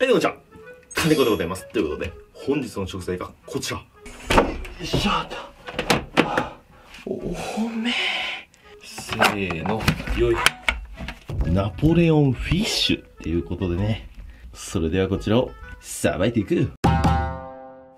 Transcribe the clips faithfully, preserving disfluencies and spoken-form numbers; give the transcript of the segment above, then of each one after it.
はい、どうもこんにちは。金子でございます。ということで、本日の食材がこちら。よいしょっと。おめせーの。よい。ナポレオンフィッシュっていうことでね。それではこちらをさばいていく。はい、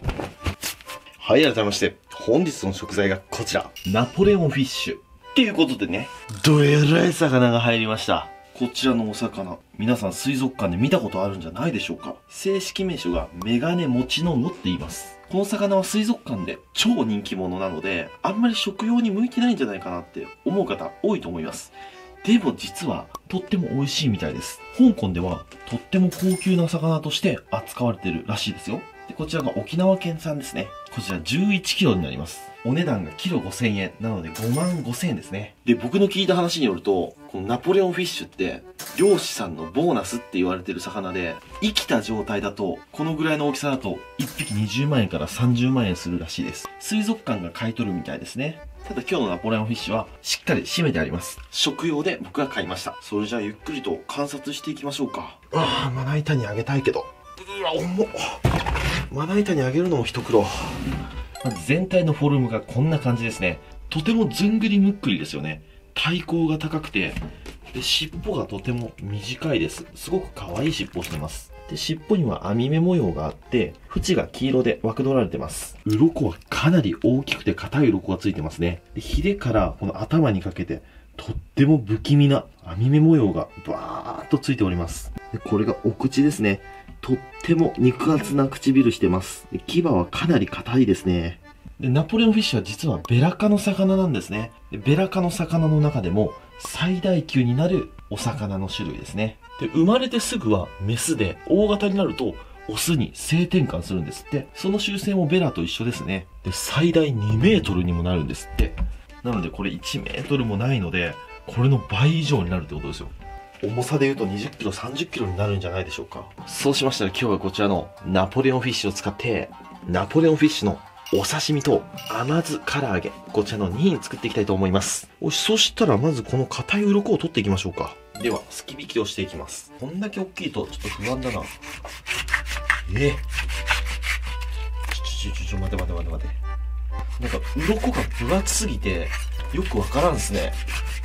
改めまして、本日の食材がこちら。ナポレオンフィッシュ。っていうことでね、どえらい魚が入りました。こちらのお魚、皆さん水族館で見たことあるんじゃないでしょうか。正式名称がメガネモチノノって言います。この魚は水族館で超人気者なので、あんまり食用に向いてないんじゃないかなって思う方多いと思います。でも実はとっても美味しいみたいです。香港ではとっても高級な魚として扱われてるらしいですよ。で、こちらが沖縄県産ですね。こちらじゅういちキロになります。お値段がキロごせんえん。なのでごまんごせんえんですね。で、僕の聞いた話によると、このナポレオンフィッシュって、漁師さんのボーナスって言われてる魚で、生きた状態だと、このぐらいの大きさだと、いっぴきにじゅうまんえんからさんじゅうまんえんするらしいです。水族館が買い取るみたいですね。ただ今日のナポレオンフィッシュは、しっかり締めてあります。食用で僕が買いました。それじゃあゆっくりと観察していきましょうか。ああ、まな板にあげたいけど。うわ、重っ。まな板にあげるのも一苦労。まず全体のフォルムがこんな感じですね。とてもずんぐりむっくりですよね。体高が高くて、で、尻尾がとても短いです。すごく可愛い尻尾をしてます。で、尻尾には網目模様があって、縁が黄色で枠取られてます。鱗はかなり大きくて硬い鱗がついてますね。で、ヒレからこの頭にかけて、とっても不気味な網目模様がバーっとついております。で、これがお口ですね。とっても肉厚な唇してます。で、牙はかなり硬いですね。で、ナポレオンフィッシュは実はベラ科の魚なんですね。で、ベラ科の魚の中でも最大級になるお魚の種類ですね。で、生まれてすぐはメスで、大型になるとオスに性転換するんですって。その習性もベラと一緒ですね。で、最大にメートルにもなるんですって。なのでこれいちメートルもないので、これの倍以上になるってことですよ。重さで言うとにじゅっキロ、さんじゅっキロになるんじゃないでしょうか。そうしましたら今日はこちらのナポレオンフィッシュを使って、ナポレオンフィッシュのお刺身と甘酢唐揚げ、こちらのに品作っていきたいと思います。よし、そしたらまずこの硬い鱗を取っていきましょうか。では、すき引きをしていきます。こんだけ大きいとちょっと不安だな。ええ。ちょちょちょちょ、待て待て待て待て。なんか、鱗が分厚すぎて、よくわからんですね。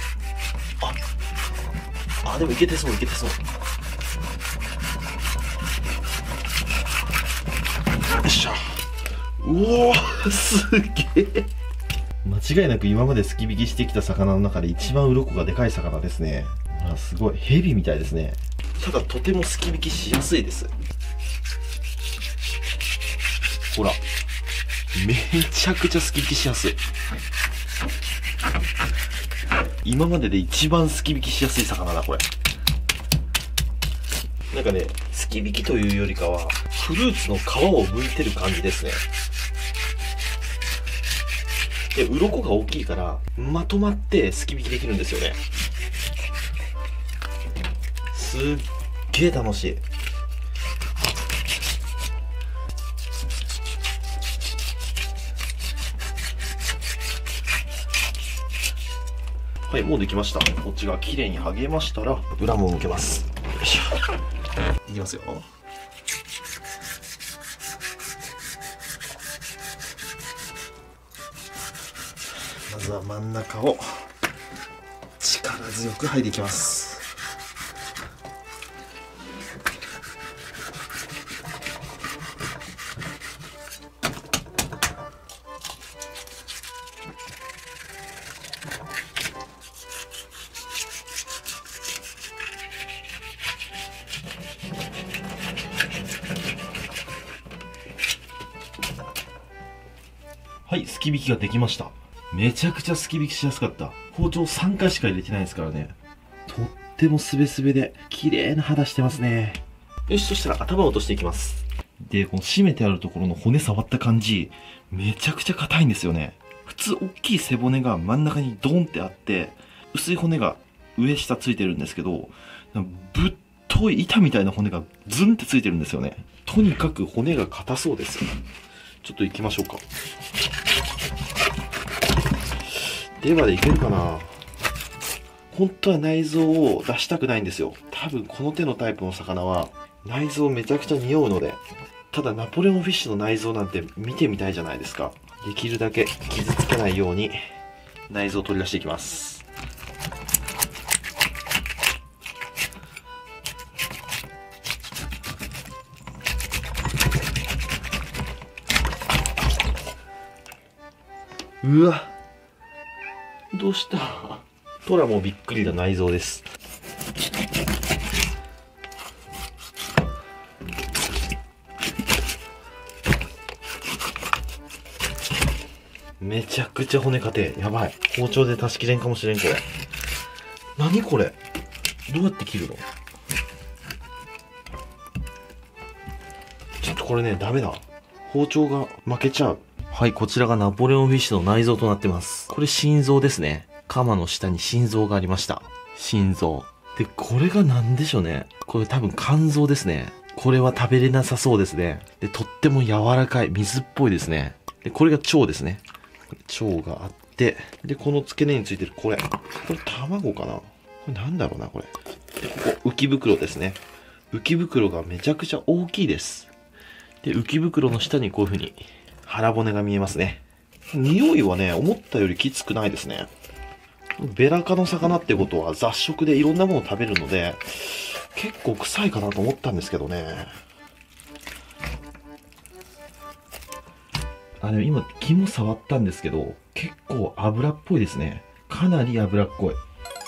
あ、あ、でもいけてそう、いけてそう。よっしゃ。おお、すげえ。間違いなく今まですき引きしてきた魚の中で一番鱗がでかい魚ですね。あ、すごい。ヘビみたいですね。ただとてもすき引きしやすいです。ほら。めちゃくちゃすき引きしやすい。今までで一番すき引きしやすい魚だ、これ。なんかね、すき引きというよりかは、フルーツの皮を剥いてる感じですね。で、鱗が大きいから、まとまってすき引きできるんですよね。すっげえ楽しい。はい、もうできました。こっちが綺麗に剥げましたら、裏も向けます。よいしょ。いきますよ。まずは真ん中を力強く剥いでいきます。はい、すき引きができました。めちゃくちゃすき引きしやすかった。包丁さんかいしか入れてないですからね。とってもすべすべで、綺麗な肌してますね。よし、そしたら頭を落としていきます。で、この締めてあるところの骨触った感じ、めちゃくちゃ硬いんですよね。普通、大きい背骨が真ん中にドンってあって、薄い骨が上下ついてるんですけど、ぶっとい板みたいな骨がズンってついてるんですよね。とにかく骨が硬そうです。ちょっと行きましょうか。ではでいけるかな。 本当は内臓を出したくないんですよ。多分この手のタイプの魚は内臓めちゃくちゃ匂うので。ただナポレオンフィッシュの内臓なんて見てみたいじゃないですか。できるだけ傷つけないように内臓を取り出していきます。うわ、どうした？トラもびっくりな内臓です。めちゃくちゃ骨硬い。やばい。包丁で断ち切れんかもしれん、これ。何これ？どうやって切るの？ちょっとこれね、ダメだ。包丁が負けちゃう。はい、こちらがナポレオンフィッシュの内臓となってます。これ心臓ですね。カマの下に心臓がありました。心臓。で、これが何でしょうね。これ多分肝臓ですね。これは食べれなさそうですね。で、とっても柔らかい。水っぽいですね。で、これが腸ですね。腸があって、で、この付け根についてるこれ。これ卵かな？これなんだろうな、これ。で、ここ、浮き袋ですね。浮き袋がめちゃくちゃ大きいです。で、浮き袋の下にこういう風に腹骨が見えますね。匂いはね、思ったよりきつくないですね。ベラ科の魚ってことは雑食でいろんなものを食べるので、結構臭いかなと思ったんですけどね。あの、今、肝触ったんですけど、結構油っぽいですね。かなり油っこい。う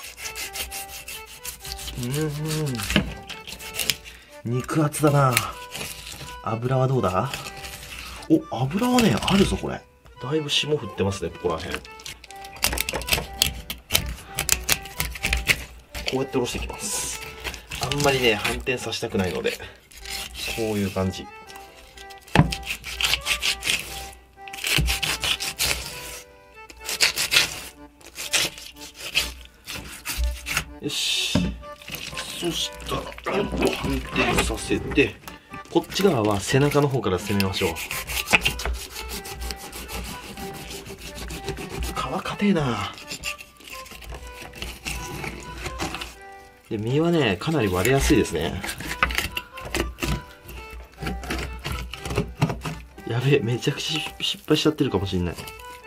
ーん。肉厚だな。油はどうだ？お、油はね、あるぞ、これ。だいぶ霜降ってますね、ここら辺。こうやっておろしていきます。あんまりね、反転させたくないので、こういう感じ。よし。そしたら、ちょっと反転させて、こっち側は背中の方から攻めましょう。皮硬えな。で、身はね、かなり割れやすいですね。やべえ、めちゃくちゃ失敗しちゃってるかもしんない。こ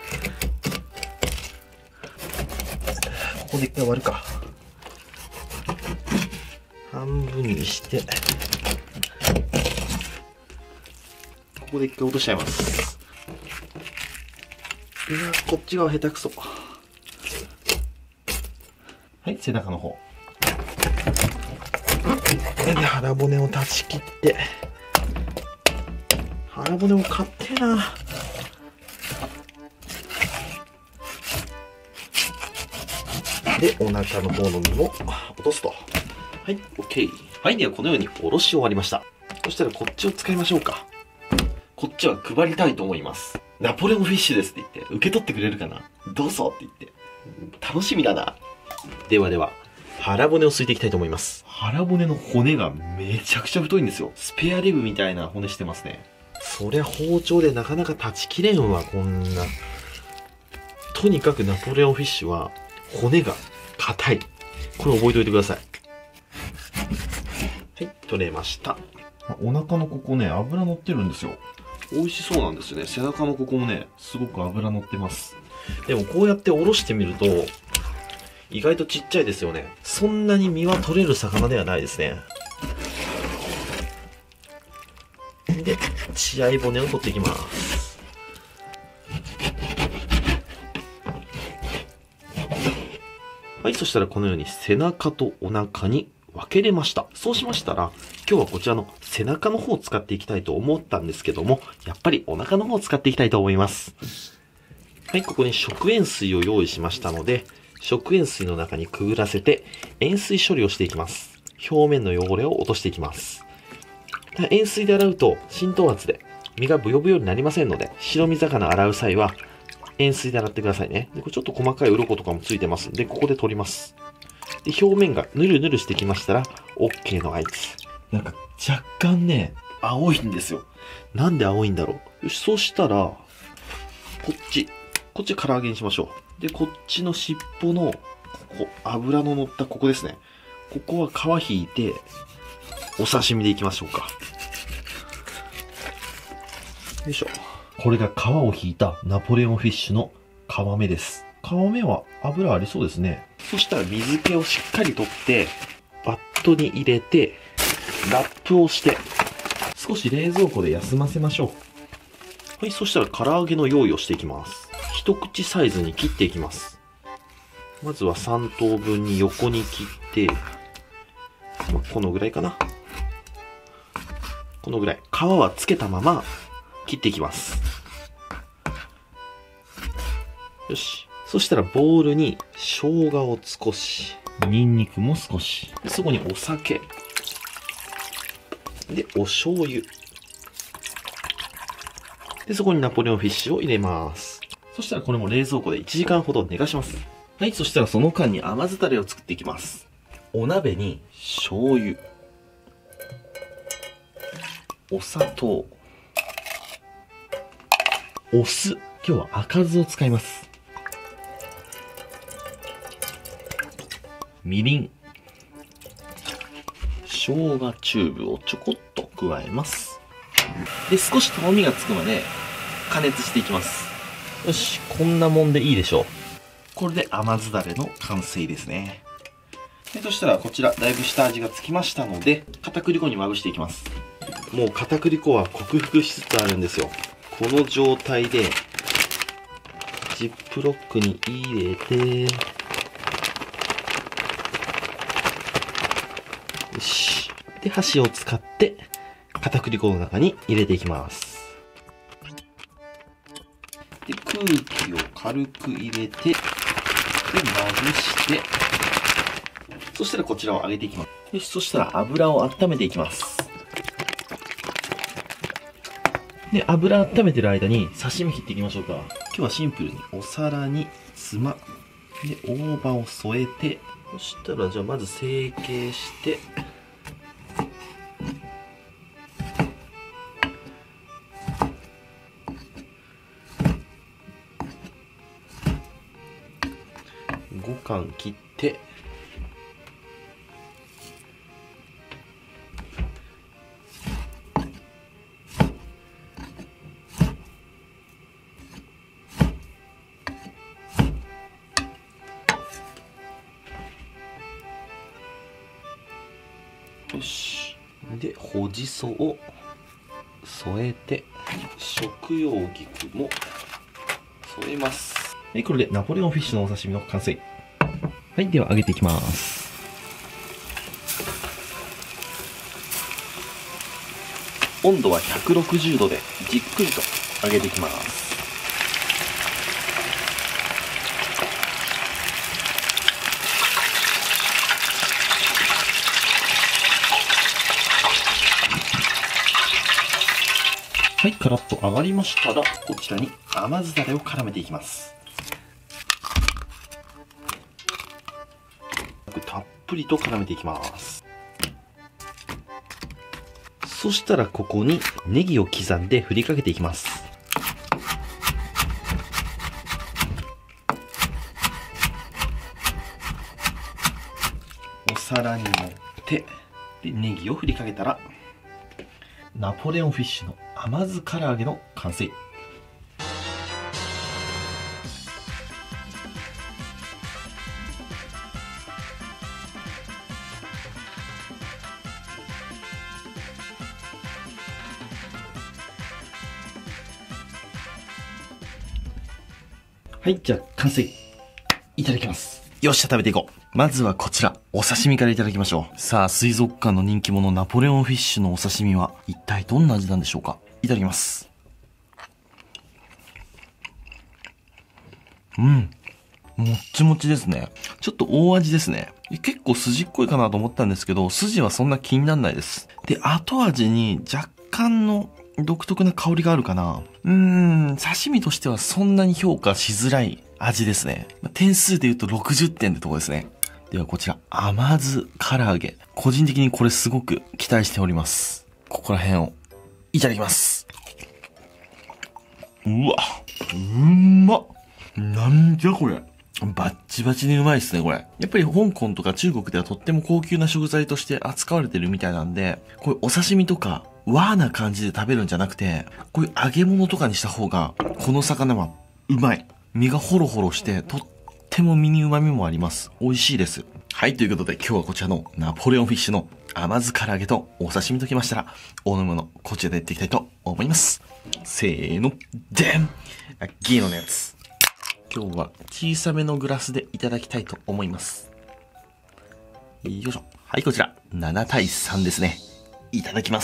こで一回割るか。半分にして、ここで一回落としちゃいます。うわ、こっち側下手くそ。はい、背中の方。で、腹骨を断ち切って、腹骨も買ってな。で、お腹の方の身も落とすと。はい、OK。はい、ではこのようにおろし終わりました。そしたらこっちを使いましょうか。こっちは配りたいと思います。ナポレオンフィッシュですって言って、受け取ってくれるかな？どうぞって言って。楽しみだな。ではでは、腹骨をすいていきたいと思います。腹骨の骨がめちゃくちゃ太いんですよ。スペアリブみたいな骨してますね。そりゃ包丁でなかなか断ち切れんわ、こんな。とにかくナポレオンフィッシュは骨が硬い。これ覚えておいてください。はい、取れました。お腹のここね、脂乗ってるんですよ。美味しそうなんですよね。背中のここもね、すごく脂乗ってます。でもこうやっておろしてみると、意外とちっちゃいですよね。そんなに身は取れる魚ではないですね。で、血合い骨を取っていきます。はい、そしたらこのように背中とお腹に分けれました。そうしましたら、今日はこちらの背中の方を使っていきたいと思ったんですけども、やっぱりお腹の方を使っていきたいと思います。はい、ここに食塩水を用意しましたので、食塩水の中にくぐらせて塩水処理をしていきます。表面の汚れを落としていきます。塩水で洗うと浸透圧で身がブヨブヨになりませんので、白身魚洗う際は塩水で洗ってくださいね。でこれちょっと細かい鱗とかもついてますんで、ここで取ります。で表面がヌルヌルしてきましたら OK の合図。なんか若干ね、青いんですよ。なんで青いんだろう。よし、そしたらこっちこっち唐揚げにしましょう。でこっちの尻尾のここ、油の乗ったここですね。ここは皮引いて、お刺身でいきましょうか。よいしょ。これが皮を引いたナポレオンフィッシュの皮目です。皮目は油ありそうですね。そしたら水気をしっかり取って、バットに入れて、ラップをして、少し冷蔵庫で休ませましょう。はい、そしたら唐揚げの用意をしていきます。一口サイズに切っていきます。まずはさん等分に横に切って、まあ、このぐらいかな。このぐらい。皮はつけたまま切っていきます。よし。そしたらボウルに生姜を少し、ニンニクも少し、そこにお酒、で、お醤油。で、そこにナポレオンフィッシュを入れます。そしたらこれも冷蔵庫でいちじかんほど寝かします。はい、そしたらその間に甘酢タレを作っていきます。お鍋に醤油、お砂糖、お酢、今日は赤酢を使います。みりん、生姜チューブをちょこっと加えます。で、少しとろみがつくまで加熱していきます。よし、こんなもんでいいでしょう。これで甘酢だれの完成ですね。で、そしたらこちらだいぶ下味がつきましたので、片栗粉にまぶしていきます。もう片栗粉は克服しつつあるんですよ。この状態でジップロックに入れて、よし。で、箸を使って片栗粉の中に入れていきます。で、空気を軽く入れて、で、まぶして、そしたらこちらを揚げていきます。よし、そしたら油を温めていきます。で、油温めてる間に刺身切っていきましょうか。今日はシンプルにお皿につま、で、大葉を添えて、そしたらじゃあまず成形して、ごかん切って、よし。で、ほじそを添えて、食用菊も添えます。はい、これでナポレオンフィッシュのお刺身の完成。はい、では揚げていきます。温度はひゃくろくじゅうどでじっくりと揚げていきます。はい、カラッと揚がりましたら、こちらに甘酢だれを絡めていきます。たっぷりと絡めていきます。そしたらここにネギを刻んで振りかけていきます。お皿に盛って、でネギを振りかけたら、ナポレオンフィッシュの甘酢唐揚げの完成。はい、じゃあ完成。いただきます。よっしゃ、食べていこう。まずはこちら、お刺身からいただきましょう。さあ、水族館の人気者ナポレオンフィッシュのお刺身は一体どんな味なんでしょうか。いただきます。うん。もっちもちですね。ちょっと大味ですね。結構筋っこいかなと思ったんですけど、筋はそんな気にならないです。で、後味に若干の独特な香りがあるかな。うーん、刺身としてはそんなに評価しづらい味ですね。点数で言うとろくじゅってんってとこですね。ではこちら、甘酢唐揚げ。個人的にこれすごく期待しております。ここら辺をいただきます。うわ、うんまっ。なんじゃこれ。 バッチバチにうまいですね、これ。やっぱり香港とか中国ではとっても高級な食材として扱われてるみたいなんで、こういうお刺身とか、和な感じで食べるんじゃなくて、こういう揚げ物とかにした方が、この魚はうまい。身がホロホロして、とっても身に旨味もあります。美味しいです。はい、ということで今日はこちらのナポレオンフィッシュの甘酢唐揚げとお刺身ときましたら、お飲み物、こちらでやっていきたいと思います。せーの、でんギーノのやつ。今日は小さめのグラスでいただきたいと思います。よいしょ。はい、こちら、ななたいさんですね。いただきます。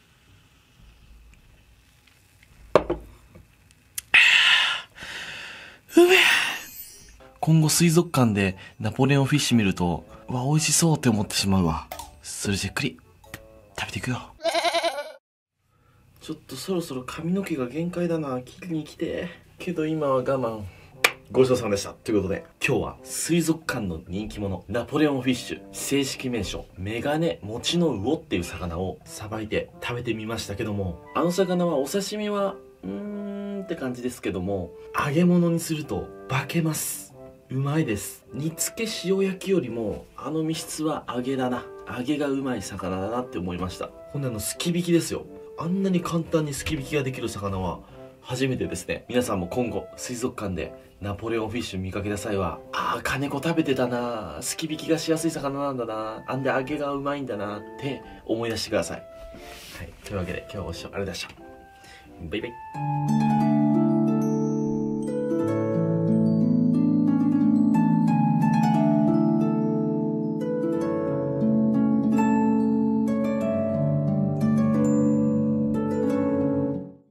うめえ。今後水族館でナポレオンフィッシュ見ると、うわ、美味しそうって思ってしまうわ。それじゃっくり、食べていくよ。ちょっとそろそろ髪の毛が限界だな。切りに来て。けど今は我慢。ごちそうさまでした。ということで、今日は水族館の人気者、ナポレオンフィッシュ、正式名称、メガネモチノウオっていう魚をさばいて食べてみましたけども、あの魚はお刺身は、うーんって感じですけども、揚げ物にすると化けます。うまいです。煮付け塩焼きよりも、あの身質は揚げだな。揚げがうまい魚だなって思いました。ほんであの、すき引きですよ。あんなに簡単にすき引きができる魚は、初めてですね。皆さんも今後、水族館でナポレオンフィッシュ見かけた際は、ああ、金子食べてたな、すき引きがしやすい魚なんだな、あんで揚げがうまいんだなって思い出してください。はい。というわけで今日はご視聴ありがとうございました。バイバイ。